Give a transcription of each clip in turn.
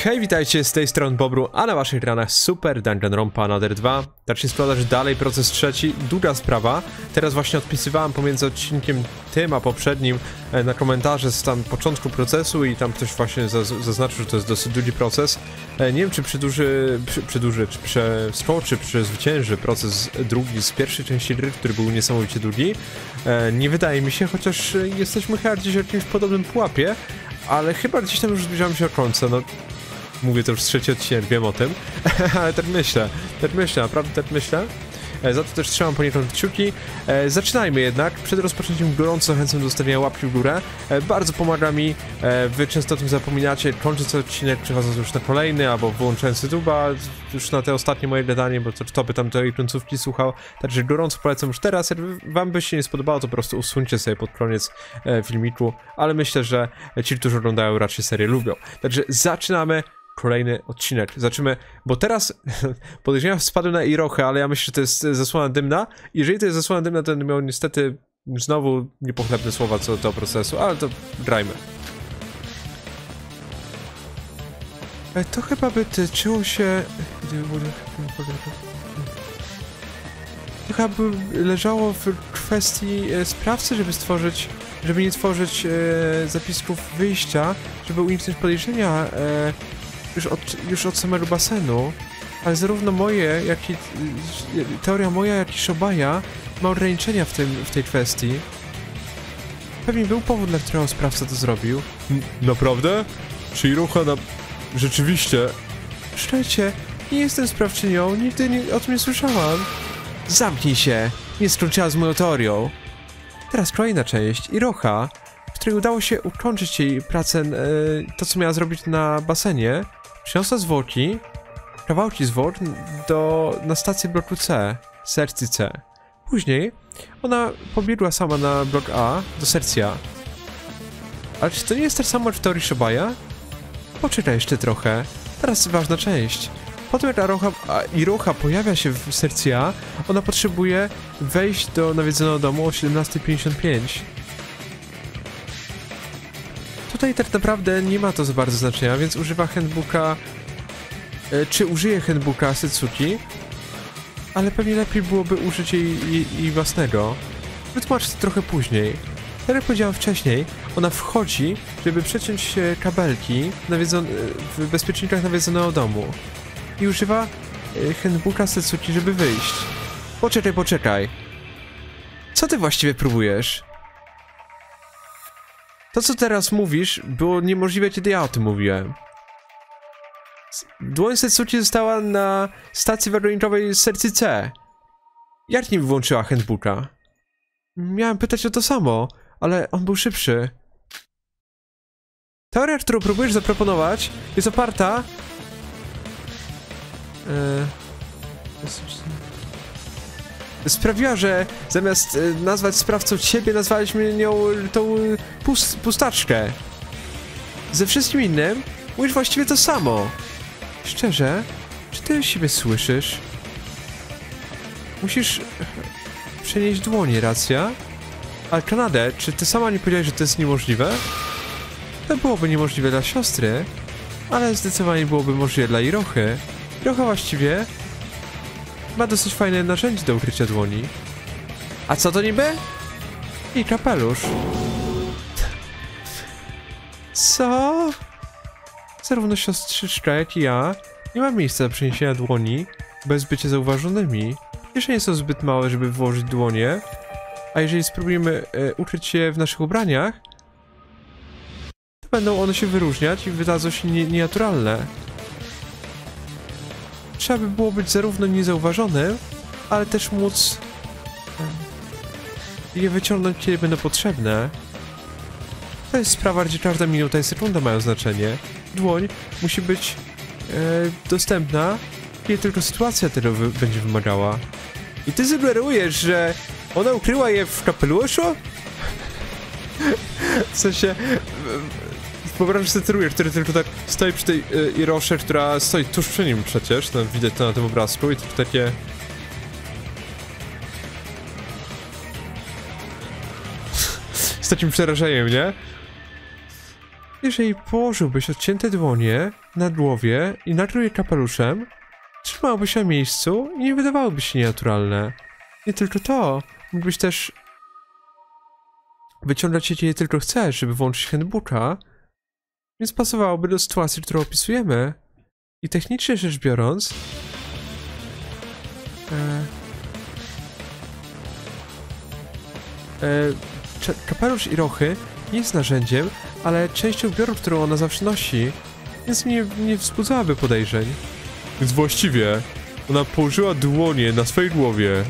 Hej, witajcie, z tej strony Bobru, a na waszych ekranach Super Danganronpa Another 2. Zacznie sprawdzać dalej proces trzeci, długa sprawa. Teraz właśnie odpisywałem pomiędzy odcinkiem tym a poprzednim na komentarze z tam początku procesu i tam ktoś właśnie zaznaczył, że to jest dosyć długi proces. Nie wiem, czy czy przeskoczy, czy przezwycięży proces drugi z pierwszej części gry, który był niesamowicie długi. Nie wydaje mi się, chociaż jesteśmy chyba gdzieś w jakimś podobnym pułapie, ale chyba gdzieś tam już zbliżamy się do końca, no. Mówię to już trzeci odcinek, wiem o tym, ale tak myślę, naprawdę tak myślę. Za to też trzymam poniekąd kciuki. Zaczynajmy jednak. Przed rozpoczęciem gorąco zachęcam do zostawienia łapki w górę. Bardzo pomaga mi, wy często o tym zapominacie, kończąc odcinek, przechodząc już na kolejny, albo wyłączając YouTube'a, już na te ostatnie moje gadanie, bo to kto by tam tej końcówki słuchał. Także gorąco polecam już teraz. Jak wam by się nie spodobało, to po prostu usuńcie sobie pod koniec filmiku, ale myślę, że ci, którzy oglądają raczej serię, lubią. Także zaczynamy. Kolejny odcinek. Zobaczymy, bo teraz podejrzenia spadły na Irochę, ale ja myślę, że to jest zasłona dymna. Jeżeli to jest zasłona dymna, to będę miał niestety znowu niepochlebne słowa co do procesu, ale to grajmy. To chyba by tyczyło się... To chyba by leżało w kwestii sprawcy, żeby nie tworzyć zapisków wyjścia, żeby uniknąć podejrzenia już od samego basenu, ale zarówno moje, teoria moja, jak i Shobaja ma ograniczenia w tej kwestii. Pewnie był powód, dla którego sprawca to zrobił. Naprawdę? Czy Iroha rzeczywiście? Szczerze, nie jestem sprawczynią, nigdy o tym nie słyszałam. Zamknij się! Nie skończyła z moją teorią. Teraz kolejna część. Iroha, w której udało się ukończyć jej pracę, to co miała zrobić na basenie, przyniosła zwłoki, kawałki zwłok na stację bloku C, sekcji C. Później ona pobiegła sama na blok A, do sekcji A. Ale czy to nie jest tak samo jak w teorii Shobaja? Poczekaj jeszcze trochę, teraz ważna część. Potem jak Iroha pojawia się w sekcji A, ona potrzebuje wejść do nawiedzonego domu o 17:55. Tutaj tak naprawdę nie ma to za bardzo znaczenia, więc używa handbooka, czy użyje handbooka Setsuki, ale pewnie lepiej byłoby użyć jej własnego. Wytłumaczę to trochę później. Tak jak powiedziałem wcześniej, ona wchodzi, żeby przeciąć kabelki w bezpiecznikach nawiedzonego domu i używa handbooka Setsuki, żeby wyjść. Poczekaj. Co ty właściwie próbujesz? To, co teraz mówisz, było niemożliwe, kiedy ja o tym mówiłem. Dłoń Setsuki została na stacji wagonikowej z sekcji C. Jak nim włączyła handbooka? Miałem pytać o to samo, ale on był szybszy. Teoria, którą próbujesz zaproponować, jest oparta... sprawiła, że zamiast nazwać sprawcą ciebie, nazwaliśmy nią tą pustaczkę. Ze wszystkim innym mówisz właściwie to samo. Szczerze, czy ty siebie słyszysz? Musisz przenieść dłonie, racja? Ale Kanadę, czy ty sama nie powiedziałeś, że to jest niemożliwe? To byłoby niemożliwe dla siostry, ale zdecydowanie byłoby możliwe dla Irochy. Irocha właściwie ma dosyć fajne narzędzie do ukrycia dłoni. A co to niby? I kapelusz. Co? Zarówno siostrzyczka, jak i ja nie ma miejsca do przeniesienia dłoni bez bycia zauważonymi. Jeszcze nie są zbyt małe, żeby włożyć dłonie, a jeżeli spróbujemy ukryć je w naszych ubraniach, to będą one się wyróżniać i wydadzą się nienaturalne. Trzeba by było być zarówno niezauważonym, ale też móc je wyciągnąć, kiedy będą potrzebne. To jest sprawa, gdzie każda minuta i sekunda mają znaczenie. Dłoń musi być dostępna, kiedy tylko sytuacja tego będzie wymagała. I ty sugerujesz, że ona ukryła je w kapeluszu? W sensie... Wyobraź sobie ten rujer, który tylko tak stoi przy tej Irosze, która stoi tuż przy nim przecież, no, widać to na tym obrazku i to takie... Z takim przerażeniem, nie? Jeżeli położyłbyś odcięte dłonie na głowie i nakrył je kapeluszem, trzymałby się na miejscu i nie wydawałoby się nienaturalne. Nie tylko to, mógłbyś też wyciągać je kiedy tylko chcesz, żeby włączyć handbooka, więc pasowałoby do sytuacji, którą opisujemy. I technicznie rzecz biorąc, kapelusz Irochy nie jest narzędziem, ale częścią ubioru, którą ona zawsze nosi, więc nie wzbudzałaby podejrzeń. Więc właściwie ona położyła dłonie na swojej głowie.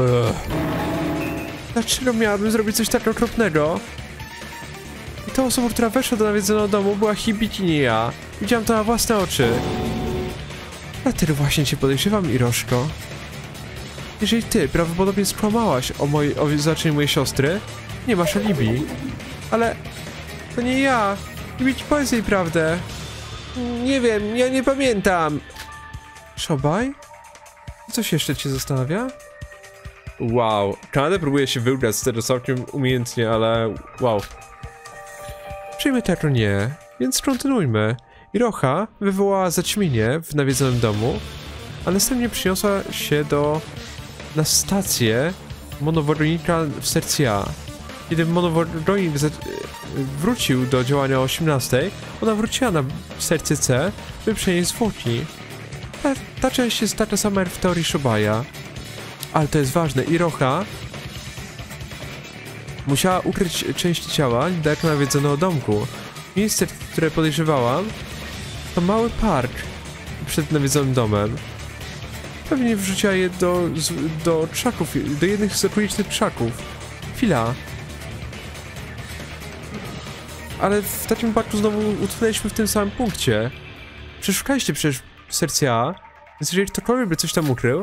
Dlaczego miałabym zrobić coś tak okropnego? I tą osobą, która weszła do nawiedzonego domu, była Hibiki, nie ja. Widziałam to na własne oczy. Dlatego właśnie cię podejrzewam, Iroszko. Jeżeli ty prawdopodobnie skłamałaś o znaczeniu mojej siostry, nie masz alibi. Ale to nie ja. Hibiki, powiedz jej prawdę. Nie wiem, ja nie pamiętam. Shobaj? Coś jeszcze cię zastanawia? Wow, Kanada próbuje się wygrać z tego całkiem umiejętnie, ale wow. Przyjmy tego nie, więc kontynuujmy. Iroha wywołała zaćmienie w nawiedzonym domu, a następnie przyniosła się na stację monoworonika w Sercia. Kiedy monoworonik wrócił do działania o 18, ona wróciła na serce C, by przenieść zwłoki. Ta część jest taka sama jak w teorii Shobaja. Ale to jest ważne, Iroha musiała ukryć części ciała niedaleko nawiedzonego domku. Miejsce, które podejrzewałam, to mały park przed nawiedzonym domem. Pewnie wrzuciła je do krzaków, do jednych z okolicznych krzaków. Chwila. Ale w takim wypadku znowu utknęliśmy w tym samym punkcie. Przeszukaliście przecież serce A, więc jeżeli ktokolwiek by coś tam ukrył...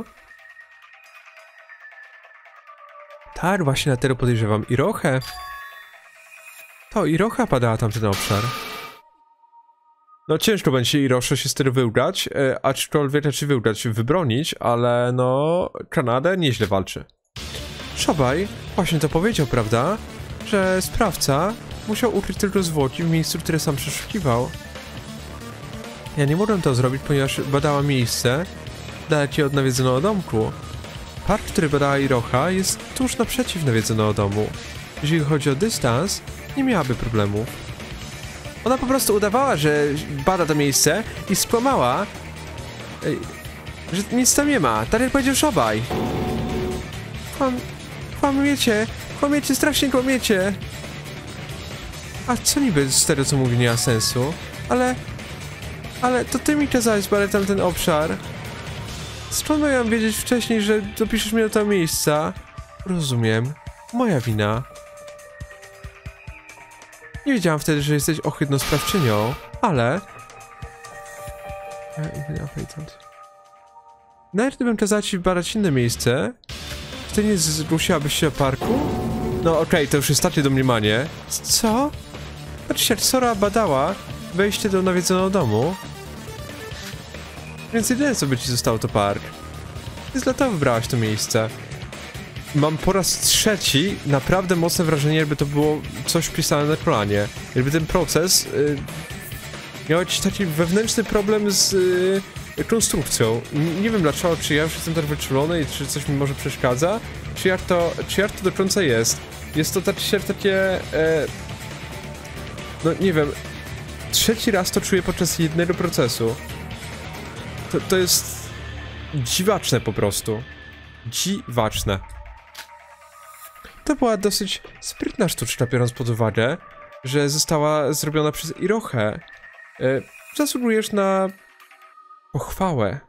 Tak, właśnie na tyle podejrzewam Irochę. To Irocha padała tamten obszar. No ciężko będzie Iroszo się z tego wyugrać, aczkolwiek raczej wyugrać, wybronić, ale no Kanada nieźle walczy. Shobaj właśnie to powiedział, prawda? Że sprawca musiał ukryć tylko zwłoki w miejscu, które sam przeszukiwał. Ja nie mogłem to zrobić, ponieważ badała miejsce dalekie od nawiedzonego domku. Park, który badała Irocha, jest tuż naprzeciw nawiedzonego domu. Jeżeli chodzi o dystans, nie miałaby problemów. Ona po prostu udawała, że bada to miejsce i skłamała, że nic tam nie ma, tak jak powiedział Shobaj. Kłamiecie, strasznie kłamiecie. A co niby z tego, co mówi, nie ma sensu? Ale to ty mi kazałeś badać tamten obszar. Skąd miałem wiedzieć wcześniej, że dopiszesz mnie do tego miejsca? Rozumiem. Moja wina. Nie wiedziałam wtedy, że jesteś ohydną sprawczynią, ale... Nawet gdybym kazała ci badać inne miejsce, to nie zgłosiłabyś się do parku? No okej, to już jest takie domniemanie. Co? Znaczy jak Sora badała wejście do nawiedzonego domu, więc jedyne co by ci zostało to park. Więc dlatego wybrałaś to miejsce. Mam po raz trzeci naprawdę mocne wrażenie, jakby to było coś wpisane na planie. Jakby ten proces miał jakiś taki wewnętrzny problem z konstrukcją. Nie wiem dlaczego, czy ja już jestem tak wyczulony i czy coś mi może przeszkadza, czy jak to do końca jest. Jest to takie no nie wiem, trzeci raz to czuję podczas jednego procesu. To jest dziwaczne po prostu. Dziwaczne. To była dosyć sprytna sztuczka, biorąc pod uwagę, że została zrobiona przez Irochę. Zasługujesz na pochwałę.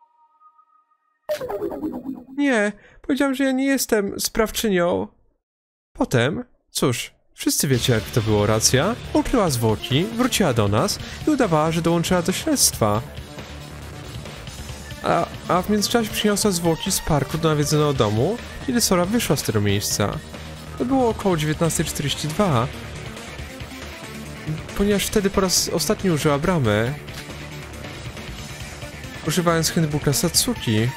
Nie, powiedziałam, że ja nie jestem sprawczynią. Potem, cóż, wszyscy wiecie, jak to było, racja. Ukryła zwłoki, wróciła do nas i udawała, że dołączyła do śledztwa. A w międzyczasie przyniosła zwłoki z parku do nawiedzonego domu, kiedy Sora wyszła z tego miejsca. To było około 19:42, ponieważ wtedy po raz ostatni użyła bramy, używając handbooka Satsuki.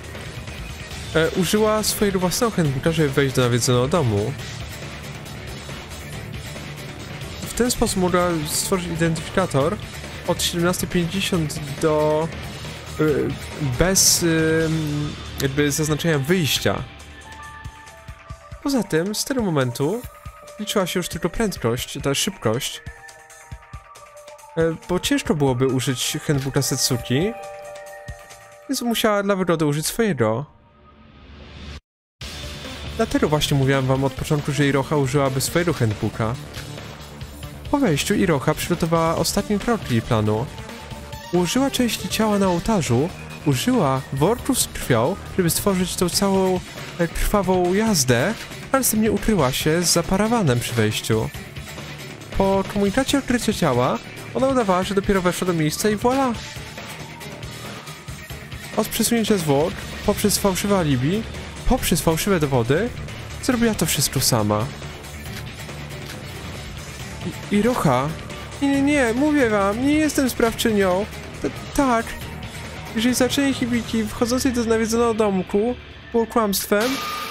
Użyła swojego własnego handbooka, żeby wejść do nawiedzonego domu. w ten sposób mogła stworzyć identyfikator od 17:50 do... bez jakby zaznaczenia wyjścia. Poza tym, z tego momentu liczyła się już tylko prędkość, ta szybkość, bo ciężko byłoby użyć handbooka Setsuki, więc musiała dla wygody użyć swojego. Dlatego właśnie mówiłem wam od początku, że Iroha użyłaby swojego handbooka. Po wejściu Iroha przygotowała ostatni krok jej planu. Ułożyła części ciała na ołtarzu, użyła worków z krwią, żeby stworzyć tą całą krwawą jazdę, a następnie ukryła się za parawanem przy wejściu. Po komunikacie odkrycia ciała, ona udawała, że dopiero weszła do miejsca i voilà! Od przesunięcia zwłok, poprzez fałszywe alibi, poprzez fałszywe dowody, zrobiła to wszystko sama. Iroha? Nie, mówię wam, nie jestem sprawczynią. Tak. Jeżeli zaczęcie Hibiki wchodzącej do nawiedzonego domku było kłamstwem,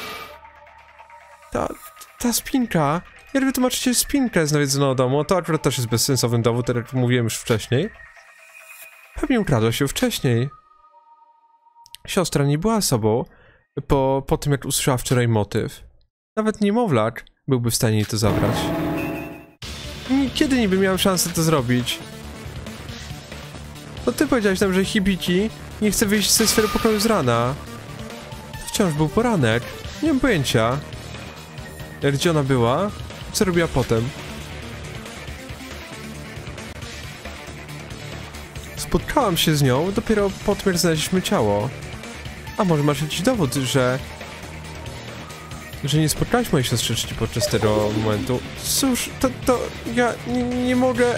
ta spinka, jak wytłumaczycie spinkę z nawiedzonego domu, to akurat też jest bezsensowny dowód, tak jak mówiłem już wcześniej. Pewnie ukradła się wcześniej. Siostra nie była sobą po tym, jak usłyszała wczoraj motyw. Nawet niemowlak byłby w stanie jej to zabrać. Kiedy niby miałem szansę to zrobić? To ty powiedziałeś nam, że Hibiki nie chce wyjść ze swojego pokoju z rana. Wciąż był poranek. Nie mam pojęcia. Gdzie ona była? Co robiła potem? Spotkałam się z nią dopiero po tym, jak znaleźliśmy ciało. A może masz jakiś dowód, że nie spotkałeś mojej siostrzyczki podczas tego momentu? Cóż, to ja nie mogę...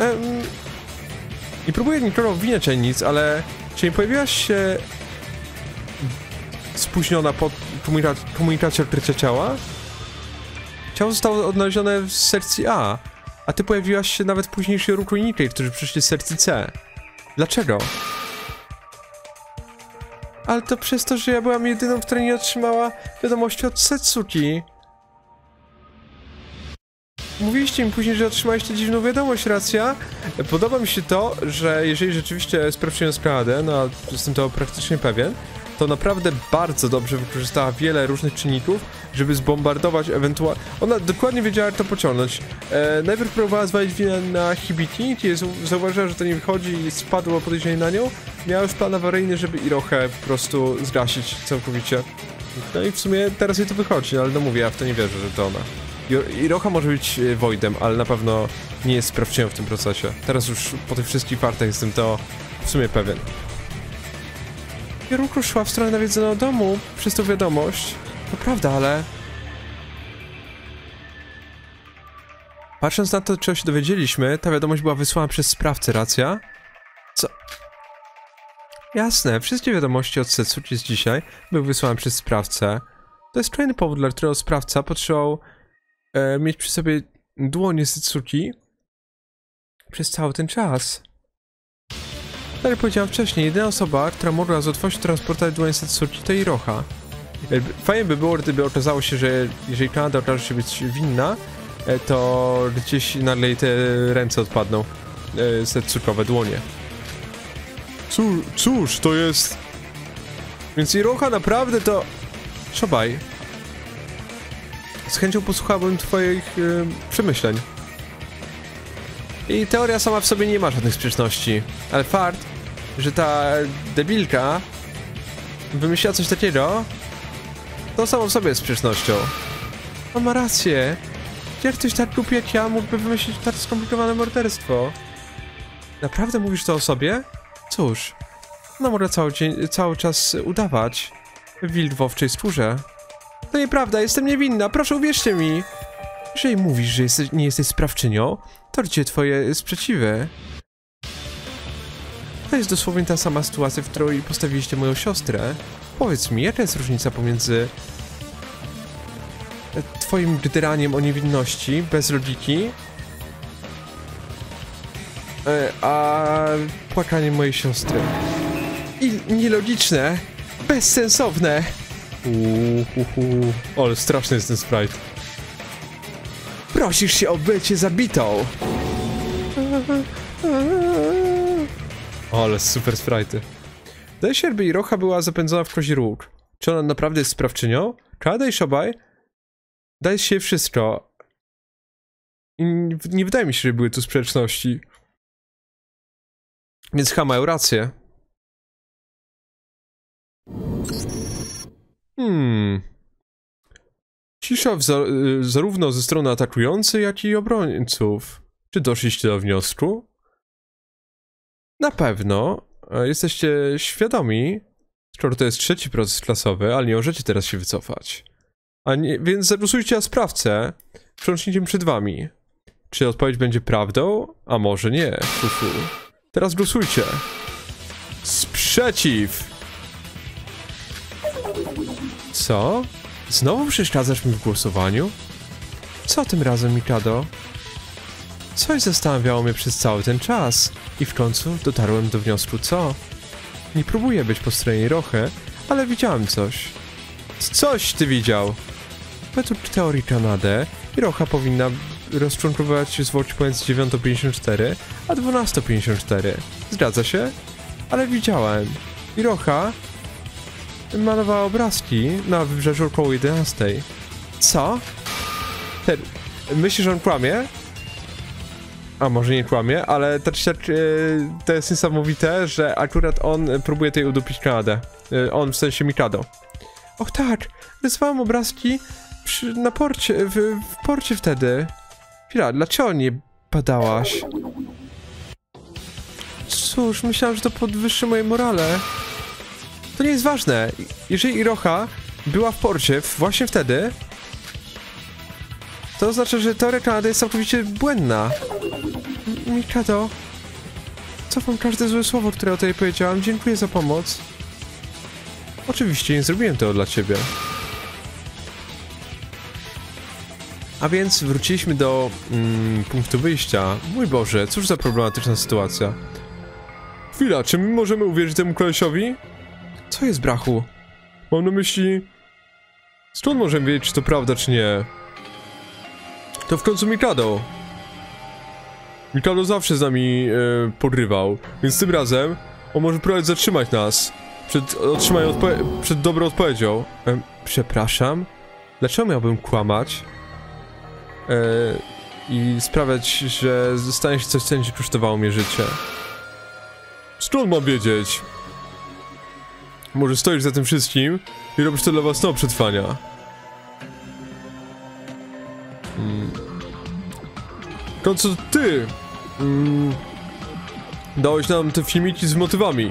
Nie próbuję nikogo obwiniać ani nic, ale czy nie pojawiłaś się spóźniona po komunikacji odkrycia ciała? Ciało zostało odnalezione w sekcji a ty pojawiłaś się nawet w późniejszej ruchu Nikkei, którzy przyszli z sekcji C. Dlaczego? Ale to przez to, że ja byłam jedyną, która nie otrzymała wiadomości od Setsuki. Mówiliście mi później, że otrzymaliście dziwną wiadomość, racja? Podoba mi się to, że jeżeli rzeczywiście sprawdziłem sprawę, no a jestem tego praktycznie pewien, to naprawdę bardzo dobrze wykorzystała wiele różnych czynników, żeby zbombardować ewentualnie... Ona dokładnie wiedziała, jak to pociągnąć. Najpierw próbowała zwalić winę na Hibiki, kiedy zauważyła, że to nie wychodzi i spadło podejrzenie na nią. Miała już plan awaryjny, żeby Irohę po prostu zgasić całkowicie. No i w sumie teraz jej to wychodzi, ale no mówię, ja w to nie wierzę, że to ona. Iroha może być Voidem, ale na pewno nie jest sprawczynią w tym procesie. Teraz już po tych wszystkich faktach jestem to w sumie pewien. Kierunku szła w stronę nawiedzonego domu przez tą wiadomość. To prawda, ale... Patrząc na to, czego się dowiedzieliśmy, ta wiadomość była wysłana przez sprawcę, racja? Co? Jasne, wszystkie wiadomości od Setsuki z dzisiaj były wysłane przez sprawcę. To jest kolejny powód, dla którego sprawca potrzebował mieć przy sobie dłonie Setsuki przez cały ten czas. Tak jak powiedziałem wcześniej, jedyna osoba, która mogła z łatwością transportować dłonie Setsuki, to Iroha. Fajnie by było, gdyby okazało się, że jeżeli Kanada okaże się być winna, to gdzieś nagle jej te ręce odpadną. Setsukowe dłonie. Cóż, to jest... Więc Iroha naprawdę to... Szobaj. Z chęcią posłuchałbym twoich przemyśleń. I teoria sama w sobie nie ma żadnych sprzeczności. Ale fakt, że ta debilka wymyśliła coś takiego, to samo w sobie jest sprzecznością. On ma rację. Jak ktoś tak głupi jak ja mógłby wymyślić tak skomplikowane morderstwo? Naprawdę mówisz to o sobie? Cóż, ona mogła cały czas udawać wilk w owczej skórze. To nieprawda, jestem niewinna, proszę uwierzcie mi. Jeżeli mówisz, że nie jesteś sprawczynią, to gdzie twoje sprzeciwy? To jest dosłownie ta sama sytuacja, w której postawiliście moją siostrę. Powiedz mi, jaka jest różnica pomiędzy twoim gdraniem o niewinności, bez logiki, a płakaniem mojej siostry? I nielogiczne, bezsensowne. Ale straszny jest ten sprite. Prosisz się o bycie zabitą! Ale super sprite'y. Wydaje się, jakby Iroha była zapędzona w kozi róg. Czy ona naprawdę jest sprawczynią? Kada i Shobai daje się wszystko. I nie wydaje mi się, że były tu sprzeczności. Więc chyba mają rację. Cisza zarówno ze strony atakującej, jak i obrońców. Czy doszliście do wniosku? Na pewno. Jesteście świadomi, skoro to jest trzeci proces klasowy, ale nie możecie teraz się wycofać. Więc zagłosujcie na sprawcę, przełącznikiem przed wami. Czy odpowiedź będzie prawdą? A może nie. Teraz głosujcie. Sprzeciw! Co? Znowu przeszkadzasz mi w głosowaniu? Co tym razem, Mikado? Coś zastanawiało mnie przez cały ten czas i w końcu dotarłem do wniosku, co? Nie próbuję być po stronie Irochy, ale widziałem coś. Coś ty widział! Według teorii Kanady, Iroha powinna rozczłonkowywać zwłoki pomiędzy 9:54 a 12:54. Zgadza się? Ale widziałem. Iroha malowała obrazki na wybrzeżu około 11:00. Co? Myślisz, że on kłamie? A może nie kłamie, ale to jest niesamowite, że akurat on próbuje tutaj udupić Kanadę. On w sensie Mikado. Och tak, rysowałem obrazki na porcie, w porcie wtedy. Chwila, dlaczego nie badałaś? Cóż, myślałem, że to podwyższy moje morale. To nie jest ważne. Jeżeli Iroha była w porcie właśnie wtedy, to oznacza, że teoria Kanady jest całkowicie błędna. Mikado, cofam każde złe słowo, które o tej powiedziałam. Dziękuję za pomoc. Oczywiście nie zrobiłem tego dla ciebie. A więc wróciliśmy do punktu wyjścia. Mój Boże, cóż za problematyczna sytuacja. Chwila, czy my możemy uwierzyć temu kolesiowi? Co jest, brachu? Mam na myśli... Skąd możemy wiedzieć, czy to prawda, czy nie? To w końcu Mikado. Mikado zawsze z nami podrywał, więc tym razem on może próbować zatrzymać nas przed dobrą odpowiedzią. Przepraszam? Dlaczego miałbym kłamać? I sprawiać, że stanie się coś, co będzie kosztowało mnie życie. Skąd mam wiedzieć? Może stoisz za tym wszystkim i robisz to dla własnego przetrwania. W końcu ty dałeś nam te filmiki z motywami.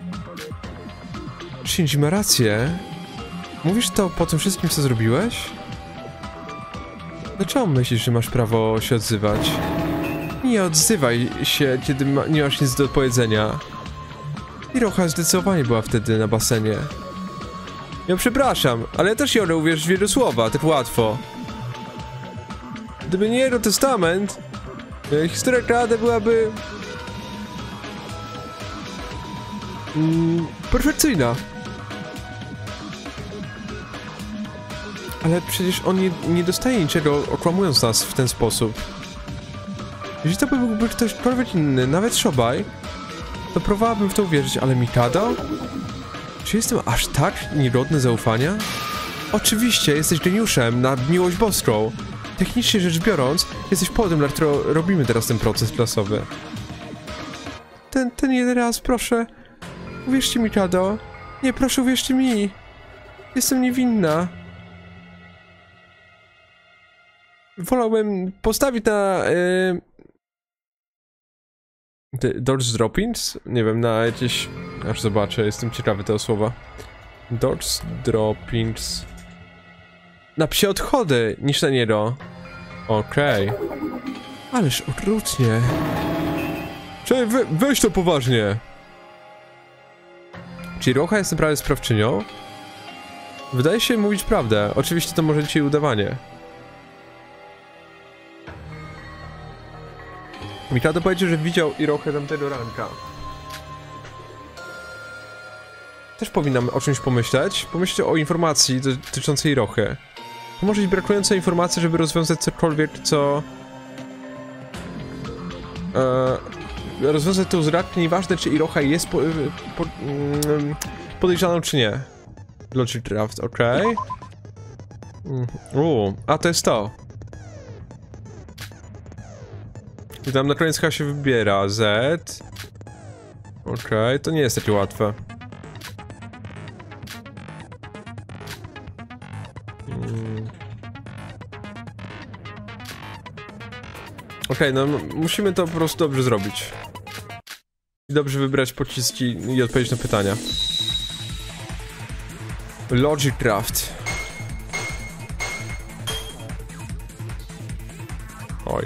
Shinji ma rację. Mówisz to po tym wszystkim, co zrobiłeś? Dlaczego myślisz, że masz prawo się odzywać? Nie odzywaj się, kiedy nie masz nic do powiedzenia. Iroha zdecydowanie była wtedy na basenie. Ja przepraszam, ale ja też nie uwierzyć w jego słowa, tak łatwo. Gdyby nie jego testament, historia Kanady byłaby... perfekcyjna. Ale przecież on nie dostaje niczego, okłamując nas w ten sposób. Jeśli to byłby ktośkolwiek inny, nawet Shobai, to próbowałabym w to uwierzyć, ale Mikado? Czy jestem aż tak niegodny zaufania? Oczywiście, jesteś geniuszem na miłość boską. Technicznie rzecz biorąc, jesteś powodem, dla którego robimy teraz ten proces klasowy. Ten jeden raz, proszę. Uwierzcie Mikado. Nie, proszę, uwierzcie mi. Jestem niewinna. Wolałbym postawić na... Dodge droppings? Nie wiem, na jakieś... Aż zobaczę, jestem ciekawy tego słowa. Dodge droppings... Na psie odchody, niż na niego. Okej. Ależ okrutnie. Cześć, weź to poważnie. Czy Iroha jest naprawdę sprawczynią? Wydaje się mówić prawdę. Oczywiście to może dzisiaj udawanie. Mikado powiedział, że widział Irohę tamtego ranka. Też powinnam o czymś pomyśleć. Pomyślcie o informacji dotyczącej Irochy. To może być brakujące informacje, żeby rozwiązać cokolwiek, co... rozwiązać to uzradnie, nieważne czy Iroha jest podejrzaną czy nie. Logic Draft, okej. A to jest to. I tam na koniec chyba się wybiera Z. Okej, to nie jest takie łatwe. Okej, no musimy to po prostu dobrze zrobić. I dobrze wybrać pociski i odpowiedzieć na pytania. Logic Craft. Oj.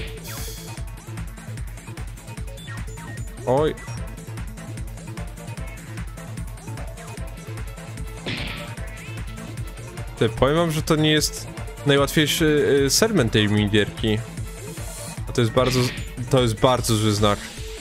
Oj. Powiem wam, że to nie jest najłatwiejszy segment tej minigierki. A to jest bardzo zły znak.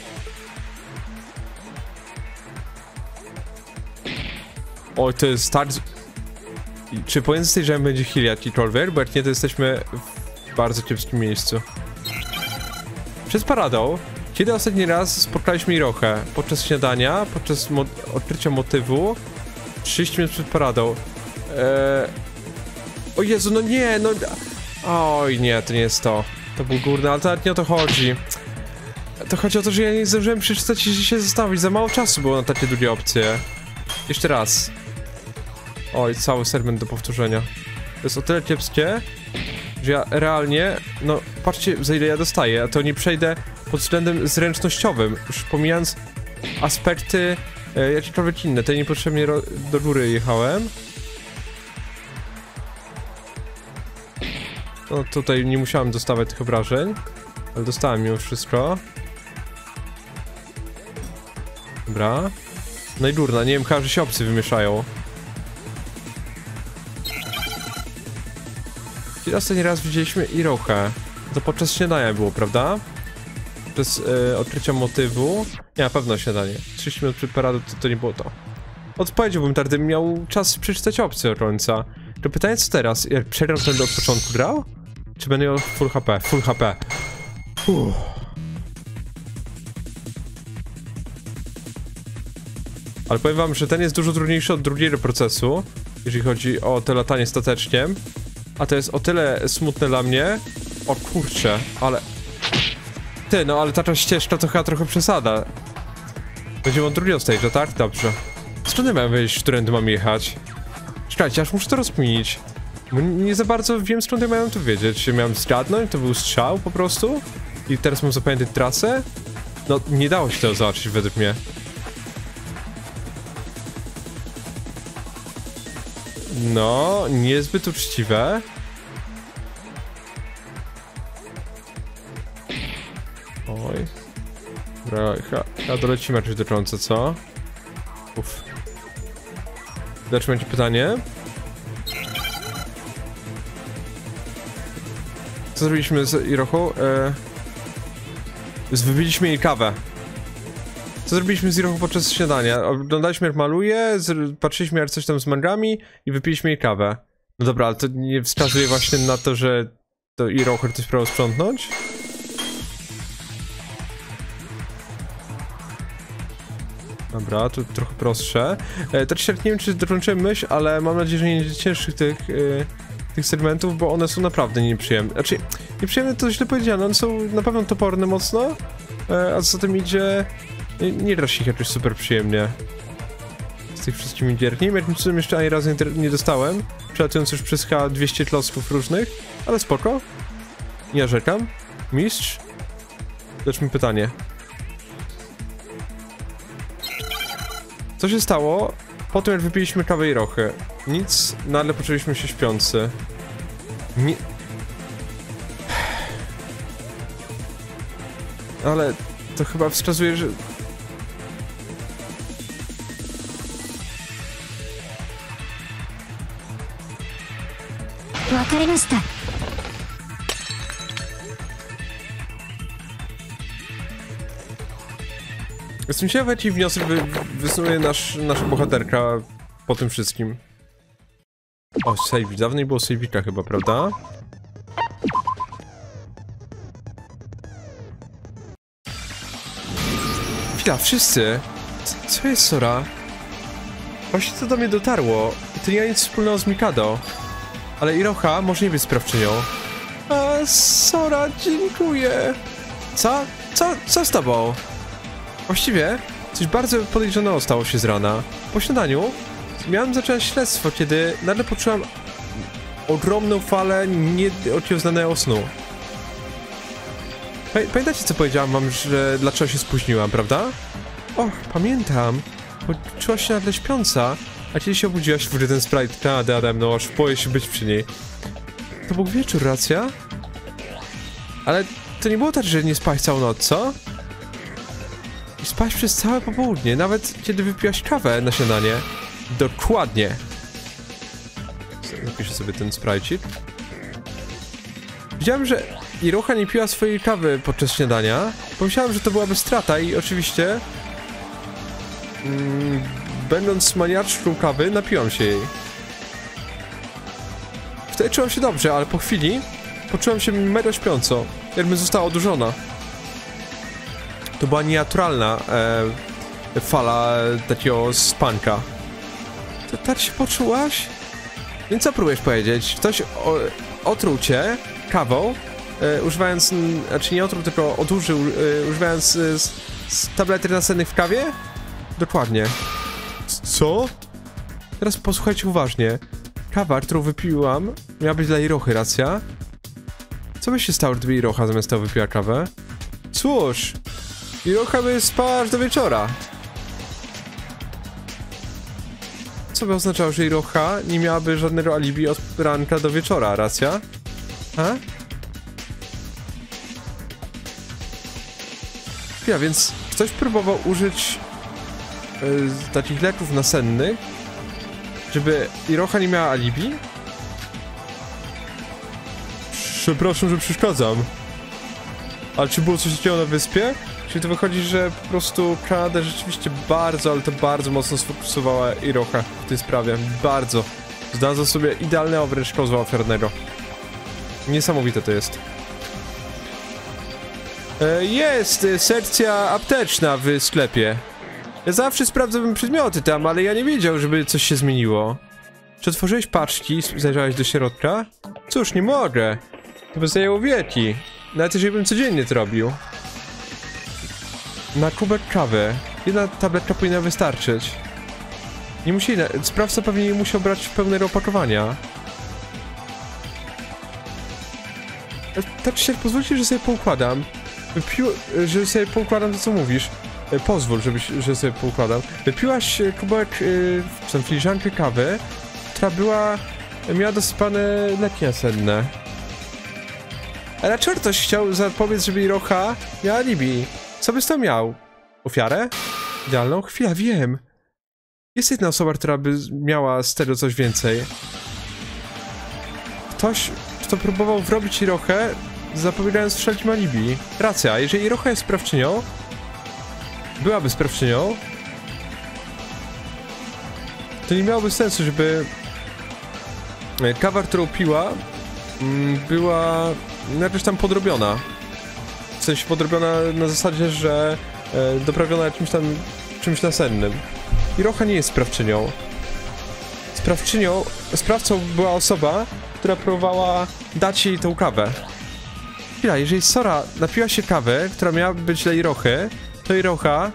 Oj, to jest tak... Czy pomiędzy stage'em będzie heal jakikolwiek? Bo jak nie, to jesteśmy w bardzo kiepskim miejscu. Przed paradą, kiedy ostatni raz spotkaliśmy Irohę? Podczas śniadania, podczas odkrycia motywu, 30 minut przed paradą. O Jezu, no nie, no... Oj, nie, to nie jest to. To był górny, ale to nie o to chodzi. To chodzi o to, że ja nie zdążyłem przeczytać i się zostawić. Za mało czasu było na takie drugie opcje. Jeszcze raz. Oj, cały segment do powtórzenia. To jest o tyle kiepskie, że ja realnie... No, patrzcie, za ile ja dostaję, a to nie przejdę pod względem zręcznościowym. Już pomijając aspekty jakiekolwiek inne. To niepotrzebnie do góry jechałem. No tutaj nie musiałem dostawać tych obrażeń, ale dostałem mimo wszystko. Dobra. No i górna, nie wiem, chyba, że się opcje wymieszają. Kiedy ostatni raz widzieliśmy Irohę? To podczas śniadania było, prawda? Podczas odkrycia motywu. Nie, na pewno śniadanie. 30 minut przed paradą to nie było to. Odpowiedziałbym, gdybym miał czas przeczytać opcję do końca. To pytanie, co teraz? Jak przegram, to będę od początku grał? Czy będę miał full HP? Full HP. Ale powiem wam, że ten jest dużo trudniejszy od drugiego procesu, jeżeli chodzi o to latanie stateczkiem. A to jest o tyle smutne dla mnie. O kurczę, ale... Ty, no ale ta ścieżka to chyba trochę przesada. Będziemy od drugiego stage'a, tak? Dobrze. Skąd ja miałem wiedzieć, którędy mam jechać? Czekajcie, aż muszę to rozkminić. Bo nie za bardzo wiem, skąd ja miałem to wiedzieć. Czy miałem zgadnąć? To był strzał po prostu? I teraz mam zapamiętać trasę? No, nie dało się tego zobaczyć według mnie. No, niezbyt uczciwe. Oj. Dobra, chyba dolecimy jakoś do końca, co? Uff. Dlaczego będzie pytanie? Co zrobiliśmy z Irohą? Wybiliśmy jej kawę. Co zrobiliśmy z Irohą podczas śniadania? Oglądaliśmy jak maluje, patrzyliśmy jak coś tam z mangami i wypiliśmy jej kawę. No dobra, ale to nie wskazuje właśnie na to, że to Iroha ktoś próbował sprzątnąć? Dobra, to trochę prostsze. Też nie wiem, czy dokończyłem myśl, ale mam nadzieję, że nie będzie cięższych tych segmentów, bo one są naprawdę nieprzyjemne. Znaczy, nieprzyjemne to źle powiedziane, one są na pewno toporne mocno, a za tym idzie... Nie gra się ich jakoś super przyjemnie. Z tych wszystkimi gier. Nie wiem, jakim cudem jeszcze ani razu nie dostałem, przelatując już przez chyba 200 klocków różnych, ale spoko. Nie narzekam. Mistrz? Zacznijmy pytanie. Co się stało po tym, jak wypiliśmy kawę Irochy? Nic, nagle poczuliśmy się śpiący. Ale to chyba wskazuje, że... Jestem ciekaw, jaki wniosek wysnuje nasza bohaterka po tym wszystkim. O, save. Dawno nie było save'ika chyba, prawda? Chwila, wszyscy! Co jest, Sora? Właśnie to do mnie dotarło. To nie ma nic wspólnego z Mikado. Ale Iroha może nie być sprawczynią. A, Sora, dziękuję. Co z tobą? Właściwie coś bardzo podejrzanego stało się z rana. Po śniadaniu miałem zacząć śledztwo, kiedy nagle poczułem ogromną falę nieokiełznanego snu. Pamiętacie, co powiedziałam wam, że dlaczego się spóźniłam, prawda? Och, pamiętam. Poczuła się nagle śpiąca, a kiedy się obudziłaś, wrócił ten sprite nade mną, aż boję się być przy niej. To był wieczór, racja? Ale to nie było tak, że nie spałaś całą noc, co? I spałaś przez całe popołudnie, nawet kiedy wypiłaś kawę na śniadanie. Dokładnie. Zapiszę sobie ten sprite. Widziałem, że Iroha nie piła swojej kawy podczas śniadania. Pomyślałem, że to byłaby strata i oczywiście... będąc maniaczką kawy, napiłam się jej. Wtedy czułam się dobrze, ale po chwili poczułam się mega śpiąco, jakby została odurzona. To była nienaturalna fala takiego spanka. To tak się poczułaś? Więc co próbujesz powiedzieć? Ktoś otruł cię kawą, używając, znaczy nie otruł, tylko odurzył, używając tabletek nasennych w kawie? Dokładnie. Co? Teraz posłuchajcie uważnie. Kawa, którą wypiłam, miała być dla Irochy, racja? Co by się stało, gdyby Iroha zamiast tego wypiła kawę? Cóż, Iroha by spała aż do wieczora. Co by oznaczało, że Iroha nie miałaby żadnego alibi od ranka do wieczora, racja? A? Ja, więc ktoś próbował użyć takich leków nasennych, żeby Iroha nie miała alibi? Przepraszam, że przeszkadzam. Ale czy było coś takiego na wyspie? Czyli to wychodzi, że po prostu Kanada rzeczywiście bardzo, ale to bardzo mocno sfokusowała Iroha w tej sprawie. Bardzo. Znalazła sobie idealnego wręcz kozła ofiarnego. Niesamowite to jest. Jest sekcja apteczna w sklepie. Ja zawsze sprawdzam przedmioty tam, ale ja nie wiedział, żeby coś się zmieniło. Czy otworzyłeś paczki, zajrzałeś do środka? Cóż, nie mogę. To by zajęło wieki. Nawet jeżeli bym codziennie to robił. Na kubek kawy. Jedna tabletka powinna wystarczyć. Nie musieli... Sprawca pewnie nie musiał brać pełnego opakowania. Tak czy siak, pozwólcie, że sobie poukładam. Że sobie poukładam to, co mówisz. Pozwól, że sobie poukładam. Wypiłaś kubek, czy tam filiżankę kawy, która miała dosypane leki nasenne. Ale dlaczego ktoś chciał zapobiec, żeby Iroha miała alibi? Co byś to miał? Ofiarę? Idealną? Chwila, wiem. Jest jedna osoba, która by miała z tego coś więcej. Ktoś, kto próbował wrobić Irohę, zapobiegając wszelkim alibi. Racja, jeżeli Iroha jest sprawczynią, byłaby sprawczynią, to nie miałoby sensu, żeby kawa, którą piła, była jakoś tam podrobiona. W sensie podrobiona na zasadzie, że doprawiona jakimś tam czymś nasennym. Iroha nie jest sprawczynią. Sprawcą była osoba, która próbowała dać jej tą kawę. Chwila, jeżeli Sora napiła się kawy, która miała być dla Irochy, to Iroha,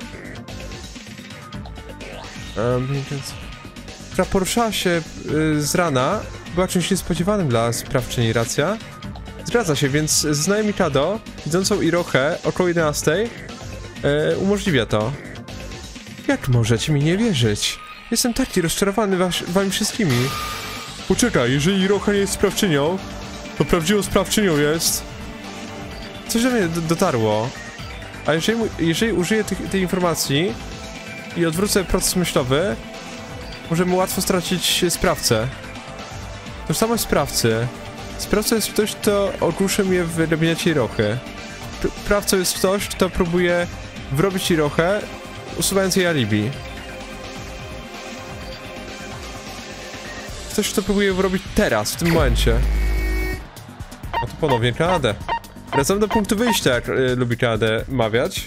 która poruszała się z rana, była czymś niespodziewanym dla sprawczyni, racja? Zgadza się, więc znajomy Kado, widzącą Irohę około 11, umożliwia to. Jak możecie mi nie wierzyć? Jestem taki rozczarowany wami wszystkimi. Poczekaj, jeżeli Iroha nie jest sprawczynią, to prawdziwą sprawczynią jest... Coś do mnie dotarło. A jeżeli użyję tej informacji i odwrócę proces myślowy, możemy łatwo stracić sprawcę. Tożsamość sprawcy. Sprawca jest ktoś, kto ogłuszy mnie w gabinecie Irochy. Sprawcą jest ktoś, kto próbuje wrobić Irochę, usuwając jej alibi. ktoś, kto próbuje robić teraz, w tym momencie. A tu ponownie Kanadę. Wracam do punktu wyjścia, jak lubi Kanadę mawiać.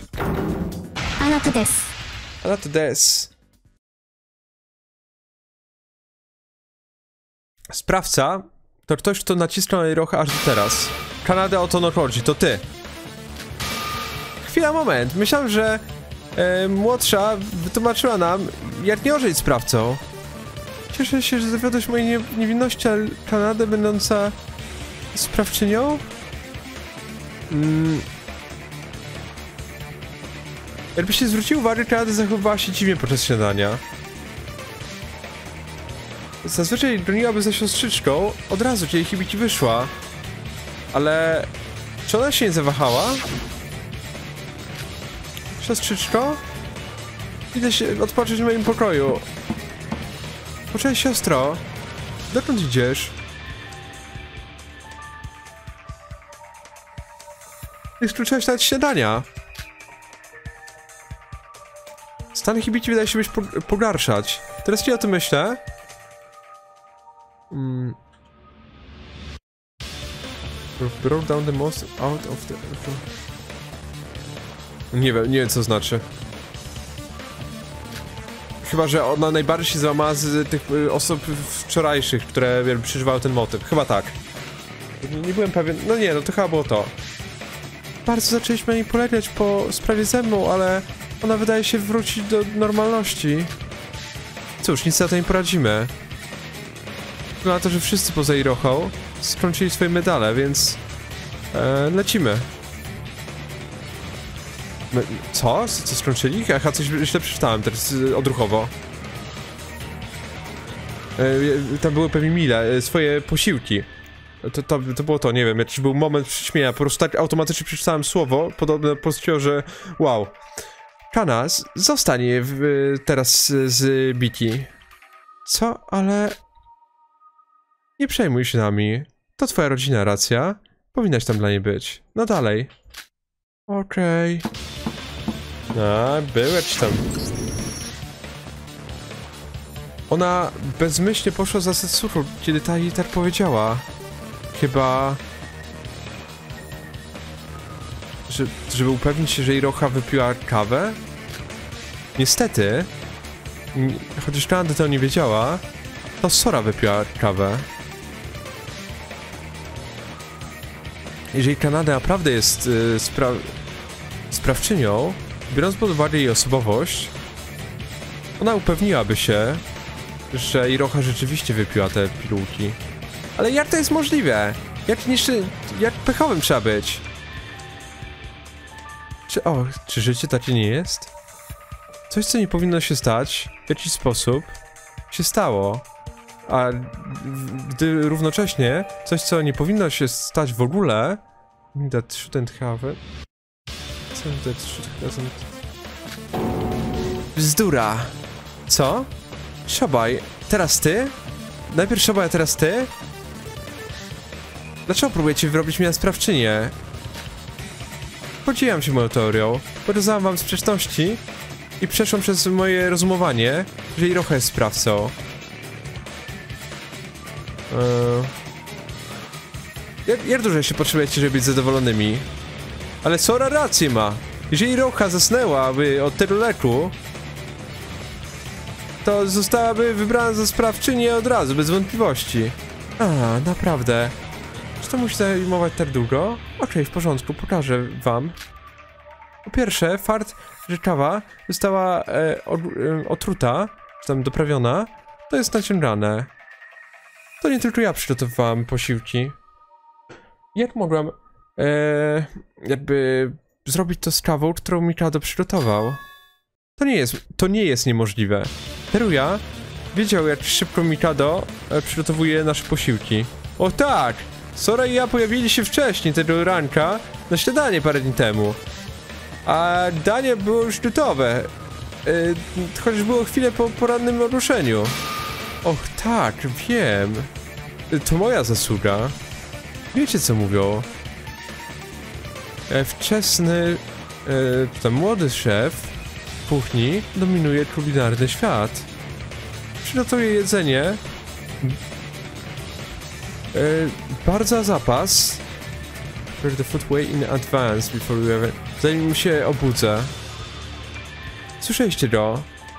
Anata des. Sprawca to ktoś, kto nacisnął na Iroha aż do teraz. Kanada, o to no chodzi, to ty. Chwila, moment. Myślałem, że młodsza wytłumaczyła nam, jak nie ożyć sprawcą. Cieszę się, że zawiodłeś mojej niewinności, ale Kanadę będąca sprawczynią? Jakbyś się zwrócił uwagę, Kanada zachowywała się dziwnie podczas śniadania. Zazwyczaj broniłaby za siostrzyczką, od razu kiedy Hibiki wyszła. Ale... czy ona się nie zawahała? Siostrzyczko? Idę się odpocząć w moim pokoju. Poczekaj, siostro. Dokąd idziesz? Nie skróciłaś nawet śniadania. Stan Hibiki wydaje się być pogarszać. Teraz kiedy o tym myślę... Broke down the most out of the... Nie wiem co znaczy. Chyba, że ona najbardziej się załamała z tych osób wczorajszych, które przeżywały ten motyw. Chyba tak. Nie byłem pewien... no nie, no to chyba było to. Bardzo zaczęliśmy na niej polegać po sprawie ze mną, ale ona wydaje się wrócić do normalności. Cóż, nic na to nie poradzimy. Na to, że wszyscy poza Irohą skończyli swoje medale, więc lecimy. Co? Co skończyli? Aha, coś źle przeczytałem teraz odruchowo. Tam były pewnie mile, swoje posiłki. To było to, nie wiem, jakiś był moment przyćmienia, po prostu tak automatycznie przeczytałem słowo, podobne postać, że wow. Kana zostanie teraz z Biki. Co? Ale... nie przejmuj się nami. To twoja rodzina, racja. Powinnaś tam dla niej być. No dalej. Okej. A, byłeś tam. Ona bezmyślnie poszła za Setsuru, kiedy ta jej tak powiedziała. Chyba... żeby upewnić się, że Iroha wypiła kawę? Niestety, chociaż Kanada to nie wiedziała, to Sora wypiła kawę. Jeżeli Kanada naprawdę jest sprawczynią, biorąc pod uwagę jej osobowość, ona upewniłaby się, że Iroha rzeczywiście wypiła te pilułki. Ale jak to jest możliwe? Jak pechowym trzeba być? Czy życie takie nie jest? Coś, co nie powinno się stać, w jakiś sposób się stało. A gdy równocześnie coś, co nie powinno się stać w ogóle... that shouldn't have... Bzdura. Co? Shobaj, teraz ty? Najpierw Shobaj, a teraz ty? Dlaczego próbujecie wyrobić mnie na sprawczynię? Podzieliłam się moją teorią, pokazałam wam sprzeczności i przeszłam przez moje rozumowanie, że Iroha jest sprawcą. Jak dużo się potrzebujecie, żeby być zadowolonymi? Ale Sora rację ma. Jeżeli Iroha zasnęłaby od tego leku, to zostałaby wybrana za sprawczynię od razu, bez wątpliwości. A, naprawdę. Czy to musi zajmować tak długo? Okej, w porządku, pokażę wam. Po pierwsze, fakt, że kawa została otruta, czy tam doprawiona, to jest naciągane. To nie tylko ja przygotowywałam posiłki. Jak mogłam jakby zrobić to z kawą, którą Mikado przygotował? To nie jest niemożliwe. Teruya wiedział, jak szybko Mikado przygotowuje nasze posiłki. O tak! Sora i ja pojawili się wcześniej tego ranka na śniadanie parę dni temu. A danie było już gotowe. Chociaż było chwilę po porannym ruszeniu. Och tak, wiem. To moja zasługa. Wiecie co mówią? Wczesny, ten młody szef kuchni dominuje kulinarny świat. Przygotuje jedzenie Bardzo zapas. Prepare the footway in advance before we ever... Zanim się obudzę. Słyszeliście to?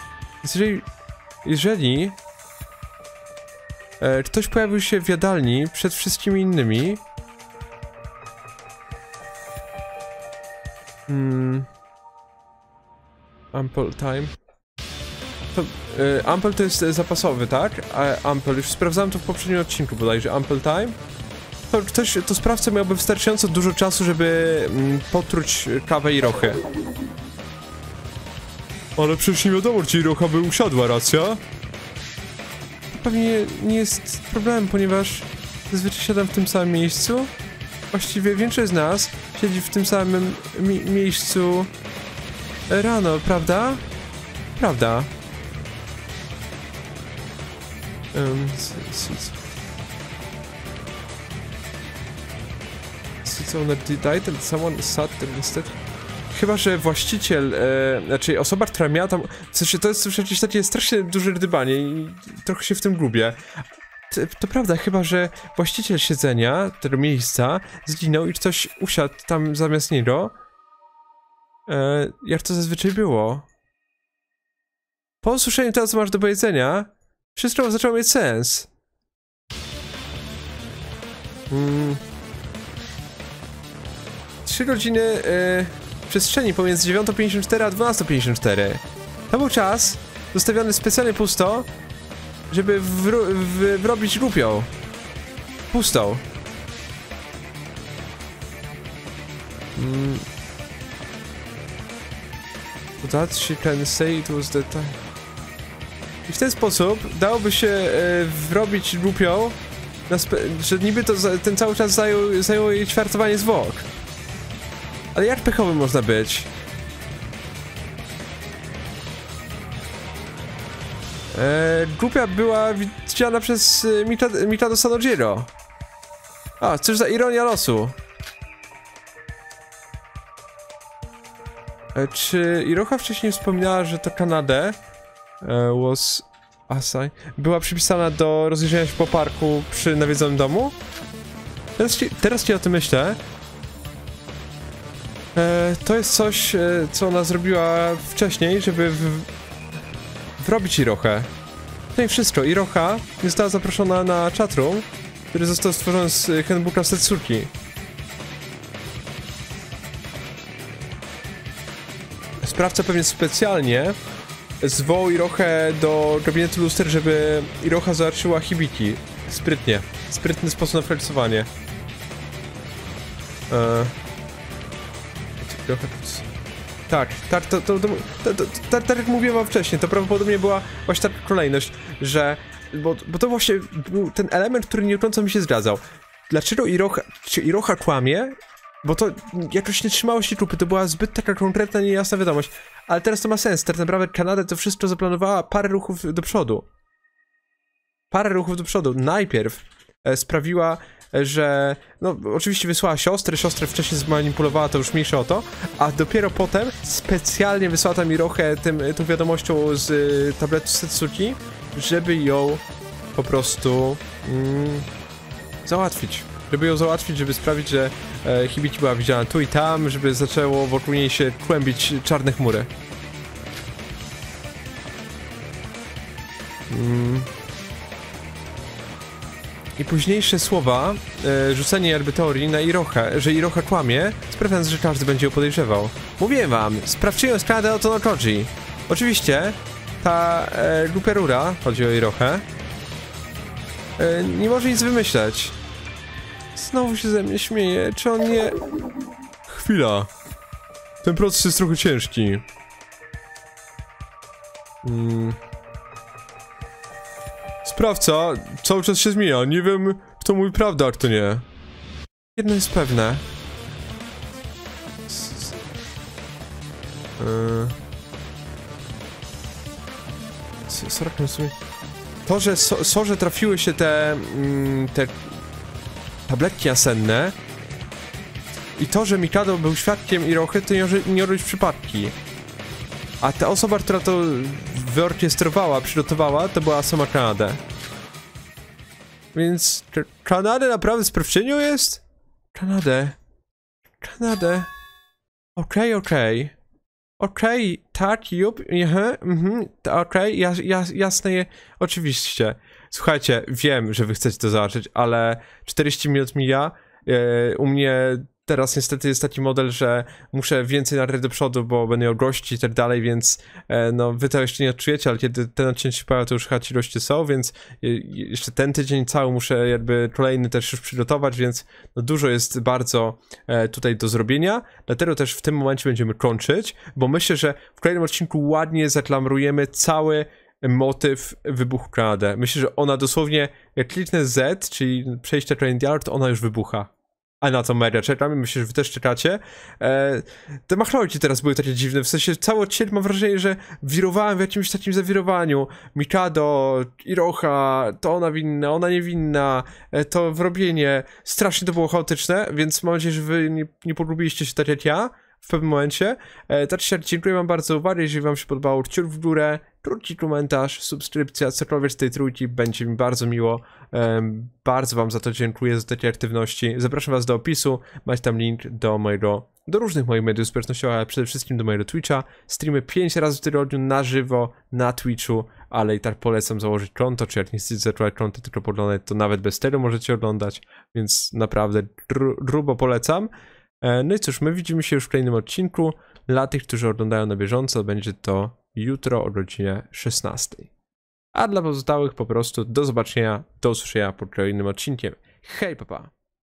Jeżeli ktoś pojawił się w jadalni przed wszystkimi innymi... Ample time. To, ample to jest zapasowy, tak? A ample, już sprawdzałem to w poprzednim odcinku bodajże. Ample time? To sprawca miałby wystarczająco dużo czasu, żeby potruć kawę i rochę. Ale przecież nie wiadomo, czy rocha by usiadła, racja? To pewnie nie jest problemem, ponieważ zazwyczaj siadam w tym samym miejscu. Właściwie większość z nas siedzi w tym samym miejscu rano, prawda? Prawda. Chyba, że właściciel, znaczy osoba, która miała tam... W sensie to jest przecież takie strasznie duże rydbanie i trochę się w tym gubię. To prawda, chyba, że właściciel siedzenia, tego miejsca, zginął i ktoś usiadł tam zamiast niego. Jak to zazwyczaj było. Po usłyszeniu tego, co masz do powiedzenia, wszystko zaczęło mieć sens. 3 godziny przestrzeni pomiędzy 9:54 a 12:54. To był czas zostawiony specjalnie pusto, żeby wrobić głupią. Pustą. That she can say it was the time. I w ten sposób dałoby się wrobić głupią, że niby to ten cały czas zajęło jej ćwiartowanie zwłok. Ale jak pechowym można być? Głupia była widziana przez Mikado Sanojiro. A, cóż za ironia losu. Czy Iroha wcześniej wspominała, że to Kanade was Asai była przypisana do rozejrzenia się po parku przy nawiedzonym domu? Teraz ci o tym myślę. To jest coś, co ona zrobiła wcześniej, żeby wrobić Irohę. To nie wszystko. Iroha została zaproszona na chatroom, który został stworzony z handbooka Setsuki. Sprawca pewnie specjalnie zwołał Irohę do gabinetu luster, żeby Iroha zobaczyła Hibiki. Sprytnie. Sprytny sposób na flexizowanie. Tak, tak jak mówiłem wam wcześniej, to prawdopodobnie była właśnie taka kolejność, że... Bo to właśnie był ten element, który nie do końca mi się zgadzał. Dlaczego Iroha kłamie? Bo to jakoś nie trzymało się kupy, to była zbyt taka konkretna, niejasna wiadomość. Ale teraz to ma sens, tak naprawdę Kanada to wszystko zaplanowała parę ruchów do przodu. Najpierw sprawiła, że... No, oczywiście wysłała siostrę wcześniej zmanipulowała, to już mniejsze o to, a dopiero potem specjalnie wysłała tam Irohę tą wiadomością z tabletu Setsuki, żeby ją po prostu załatwić. Żeby sprawić, że Hibiki była widziana tu i tam, żeby zaczęło wokół niej się kłębić czarne chmury. I późniejsze słowa, rzucenie jakby teorii na Irohę, że Iroha kłamie, sprawiając, że każdy będzie ją podejrzewał. Mówiłem wam, sprawczyłem składę o Tonokoji. Oczywiście, ta głupia rura, chodzi o Irohę, nie może nic wymyśleć. Znowu się ze mnie śmieje, czy on nie... Chwila. Ten proces jest trochę ciężki. Sprawca cały czas się zmienia, nie wiem kto mówi prawdę, a kto nie. Jedno jest pewne. To, że Sorze trafiły się te tabletki jasenne i to, że Mikado był świadkiem Irohy, to nie robić przypadki. A ta osoba, która to wyorkiestrowała, przygotowała, to była sama Kanada. Więc Kanadę naprawdę z Prawczynią jest? Kanadę. Okej, tak, jup, okej, jasne, oczywiście. Słuchajcie, wiem, że wy chcecie to zobaczyć, ale 40 minut mija, u mnie teraz niestety jest taki model, że muszę więcej nagrać do przodu, bo będę miał gości i tak dalej, więc no wy to jeszcze nie odczujecie, ale kiedy ten odcinek się pojawia, to już chyba ci goście są, więc jeszcze ten tydzień cały muszę jakby kolejny też już przygotować, więc no dużo jest bardzo tutaj do zrobienia, dlatego też w tym momencie będziemy kończyć, bo myślę, że w kolejnym odcinku ładnie zaklamrujemy cały motyw wybuchu Kanady. Myślę, że ona dosłownie, jak kliknę Z, czyli przejście Training Yard, to ona już wybucha. A na to mega czekam, myślę, że wy też czekacie. Te machlojki teraz były takie dziwne, w sensie cały odcinek mam wrażenie, że wirowałem w jakimś takim zawirowaniu. Mikado, Iroha, to ona winna, ona niewinna, to wrobienie. Strasznie to było chaotyczne, więc mam nadzieję, że wy nie polubiliście się tak jak ja w pewnym momencie. Tak się dziękuję wam bardzo za uwagę, jeżeli wam się podobało, kciuk w górę, krótki komentarz, subskrypcja, cokolwiek z tej trójki, będzie mi bardzo miło. Bardzo wam za to dziękuję, za takie aktywności. Zapraszam was do opisu, macie tam link do różnych moich mediów społecznościowych, ale przede wszystkim do mojego Twitcha. Streamy 5 razy w tygodniu na żywo na Twitchu, ale i tak polecam założyć konto, czy jak nie chcecie zacząć konto, tylko podglądać, to nawet bez tego możecie oglądać, więc naprawdę grubo polecam. No i cóż, my widzimy się już w kolejnym odcinku. Dla tych, którzy oglądają na bieżąco, będzie to jutro o godzinie 16. A dla pozostałych po prostu do zobaczenia, do usłyszenia pod kolejnym odcinkiem. Hej, papa!